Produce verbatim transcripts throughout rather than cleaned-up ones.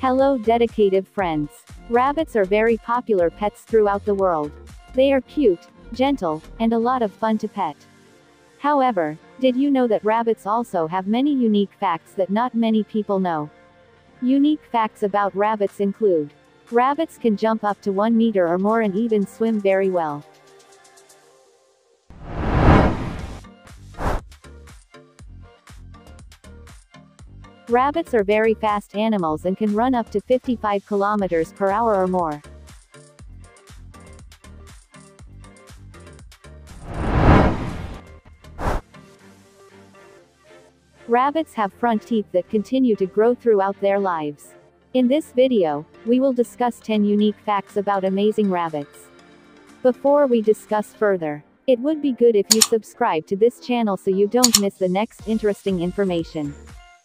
Hello dedicated friends. Rabbits are very popular pets throughout the world. They are cute, gentle, and a lot of fun to pet. However, did you know that rabbits also have many unique facts that not many people know? Unique facts about rabbits include: rabbits can jump up to one meter or more and even swim very well. Rabbits are very fast animals and can run up to fifty-five kilometers per hour or more. Rabbits have front teeth that continue to grow throughout their lives. In this video, we will discuss ten unique facts about amazing rabbits. Before we discuss further, it would be good if you subscribe to this channel so you don't miss the next interesting information.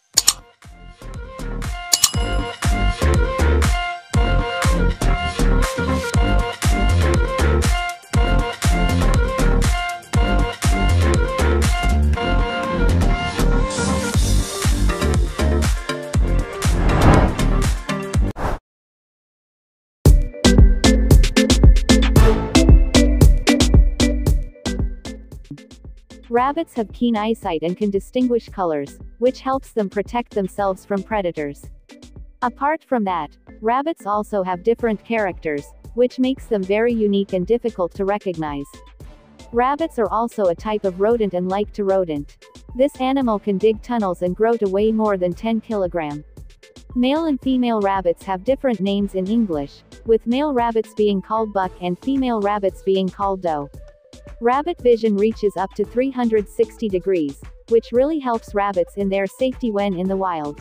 Rabbits have keen eyesight and can distinguish colors, which helps them protect themselves from predators. Apart from that, rabbits also have different characters, which makes them very unique and difficult to recognize. Rabbits are also a type of rodent and like to rodent. This animal can dig tunnels and grow to weigh more than ten kilograms. Male and female rabbits have different names in English, with male rabbits being called buck and female rabbits being called doe. Rabbit vision reaches up to three hundred sixty degrees, which really helps rabbits in their safety when in the wild.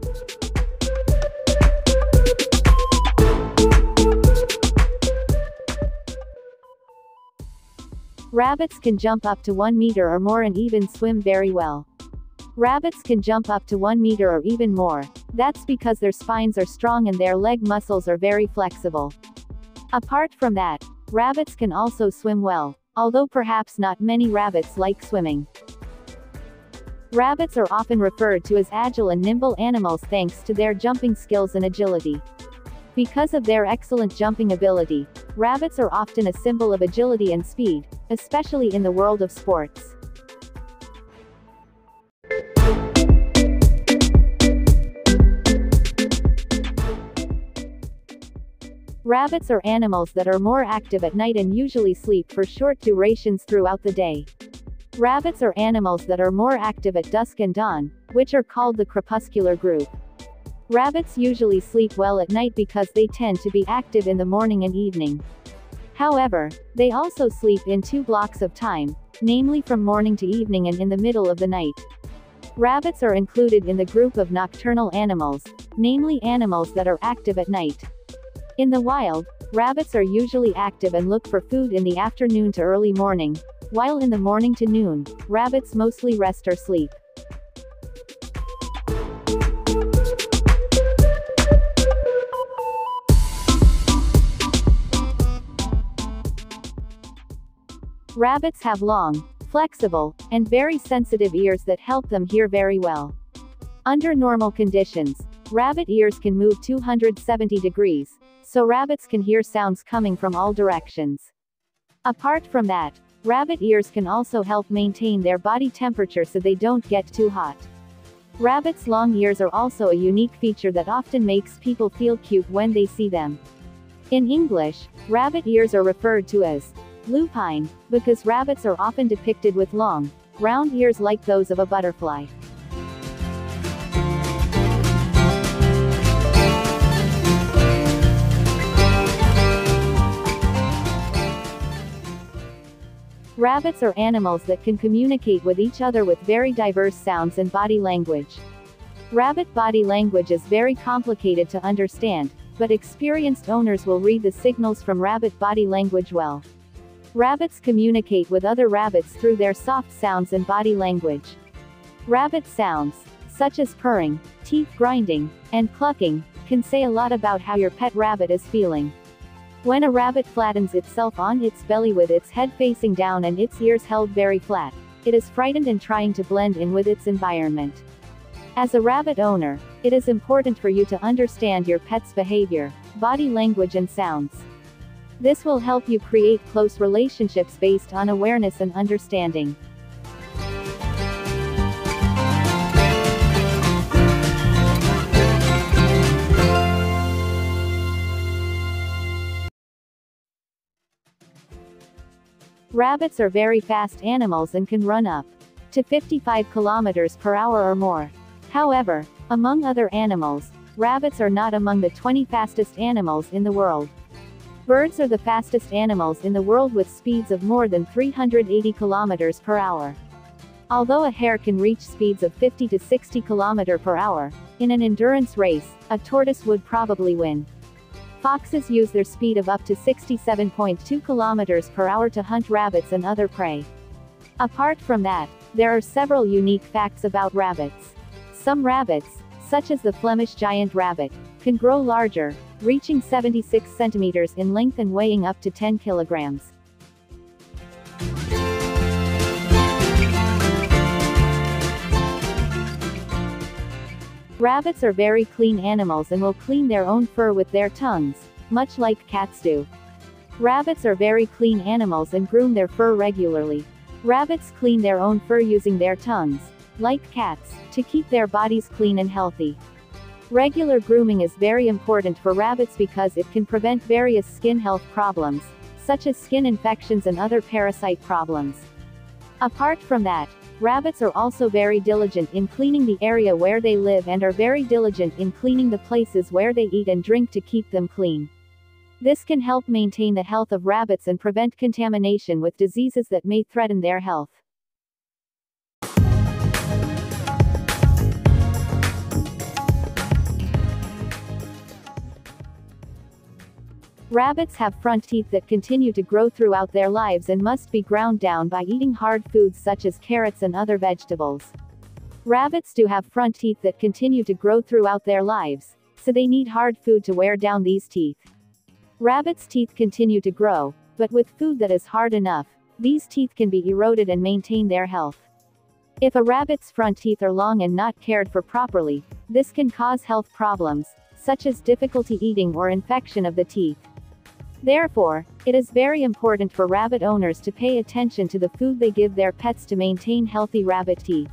Rabbits can jump up to one meter or more and even swim very well. Rabbits can jump up to one meter or even more. That's because their spines are strong and their leg muscles are very flexible. Apart from that, rabbits can also swim well, although perhaps not many rabbits like swimming. Rabbits are often referred to as agile and nimble animals thanks to their jumping skills and agility. Because of their excellent jumping ability, rabbits are often a symbol of agility and speed, especially in the world of sports. Rabbits are animals that are more active at night and usually sleep for short durations throughout the day. Rabbits are animals that are more active at dusk and dawn, which are called the crepuscular group. Rabbits usually sleep well at night because they tend to be active in the morning and evening. However, they also sleep in two blocks of time, namely from morning to evening and in the middle of the night. Rabbits are included in the group of nocturnal animals, namely animals that are active at night. In the wild, rabbits are usually active and look for food in the afternoon to early morning, while in the morning to noon, rabbits mostly rest or sleep. Rabbits have long, flexible, and very sensitive ears that help them hear very well. Under normal conditions, rabbit ears can move two hundred seventy degrees, so rabbits can hear sounds coming from all directions. Apart from that, rabbit ears can also help maintain their body temperature so they don't get too hot. Rabbits' long ears are also a unique feature that often makes people feel cute when they see them. In English, rabbit ears are referred to as lupine, because rabbits are often depicted with long, round ears like those of a butterfly. Rabbits are animals that can communicate with each other with very diverse sounds and body language. Rabbit body language is very complicated to understand, but experienced owners will read the signals from rabbit body language well. Rabbits communicate with other rabbits through their soft sounds and body language. Rabbit sounds, such as purring, teeth grinding, and clucking, can say a lot about how your pet rabbit is feeling. When a rabbit flattens itself on its belly with its head facing down and its ears held very flat, it is frightened and trying to blend in with its environment. As a rabbit owner, it is important for you to understand your pet's behavior, body language and sounds. This will help you create close relationships based on awareness and understanding. Rabbits are very fast animals and can run up to fifty-five kilometers per hour or more. However, among other animals, rabbits are not among the twenty fastest animals in the world. Birds are the fastest animals in the world with speeds of more than three hundred eighty kilometers per hour. Although a hare can reach speeds of fifty to sixty kilometers per hour, in an endurance race, a tortoise would probably win. Foxes use their speed of up to sixty-seven point two kilometers per hour to hunt rabbits and other prey. Apart from that, there are several unique facts about rabbits. Some rabbits, such as the Flemish giant rabbit, can grow larger, reaching seventy-six centimeters in length and weighing up to ten kilograms. Rabbits are very clean animals and will clean their own fur with their tongues, much like cats do. Rabbits are very clean animals and groom their fur regularly. Rabbits clean their own fur using their tongues, like cats, to keep their bodies clean and healthy. Regular grooming is very important for rabbits because it can prevent various skin health problems, such as skin infections and other parasite problems. Apart from that, rabbits are also very diligent in cleaning the area where they live and are very diligent in cleaning the places where they eat and drink to keep them clean. This can help maintain the health of rabbits and prevent contamination with diseases that may threaten their health. Rabbits have front teeth that continue to grow throughout their lives and must be ground down by eating hard foods such as carrots and other vegetables. Rabbits do have front teeth that continue to grow throughout their lives, so they need hard food to wear down these teeth. Rabbits' teeth continue to grow, but with food that is hard enough, these teeth can be eroded and maintain their health. If a rabbit's front teeth are long and not cared for properly, this can cause health problems, such as difficulty eating or infection of the teeth. Therefore, it is very important for rabbit owners to pay attention to the food they give their pets to maintain healthy rabbit teeth.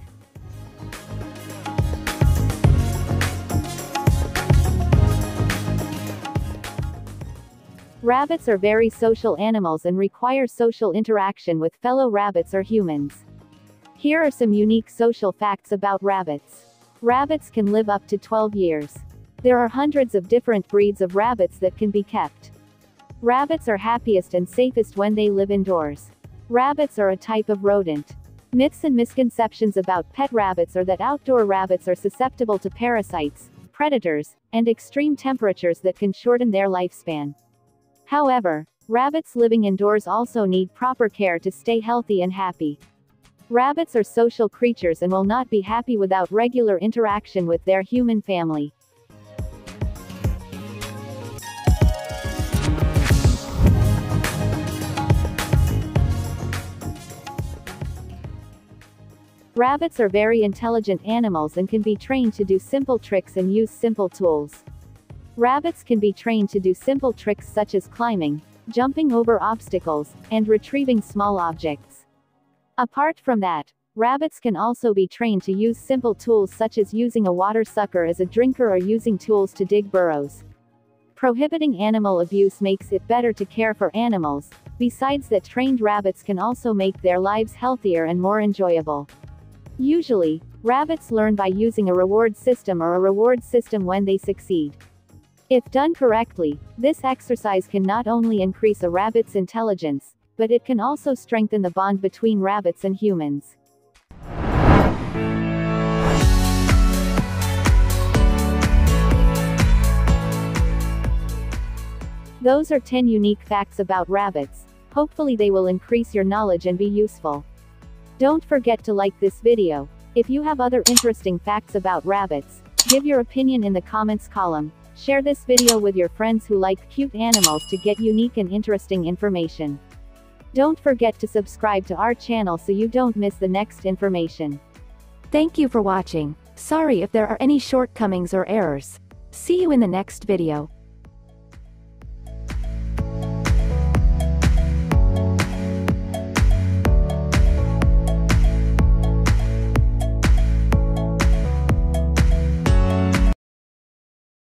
Rabbits are very social animals and require social interaction with fellow rabbits or humans. Here are some unique social facts about rabbits. Rabbits can live up to twelve years. There are hundreds of different breeds of rabbits that can be kept. Rabbits are happiest and safest when they live indoors. Rabbits are a type of rodent. Myths and misconceptions about pet rabbits are that outdoor rabbits are susceptible to parasites, predators, and extreme temperatures that can shorten their lifespan. However, rabbits living indoors also need proper care to stay healthy and happy. Rabbits are social creatures and will not be happy without regular interaction with their human family. Rabbits are very intelligent animals and can be trained to do simple tricks and use simple tools. Rabbits can be trained to do simple tricks such as climbing, jumping over obstacles, and retrieving small objects. Apart from that, rabbits can also be trained to use simple tools such as using a water sucker as a drinker or using tools to dig burrows. Prohibiting animal abuse makes it better to care for animals. Besides that, trained rabbits can also make their lives healthier and more enjoyable. Usually, rabbits learn by using a reward system or a reward system when they succeed. If done correctly, this exercise can not only increase a rabbit's intelligence, but it can also strengthen the bond between rabbits and humans. Those are ten unique facts about rabbits. Hopefully they will increase your knowledge and be useful. Don't forget to like this video. If you have other interesting facts about rabbits, give your opinion in the comments column. Share this video with your friends who like cute animals to get unique and interesting information. Don't forget to subscribe to our channel so you don't miss the next information. Thank you for watching. Sorry if there are any shortcomings or errors. See you in the next video.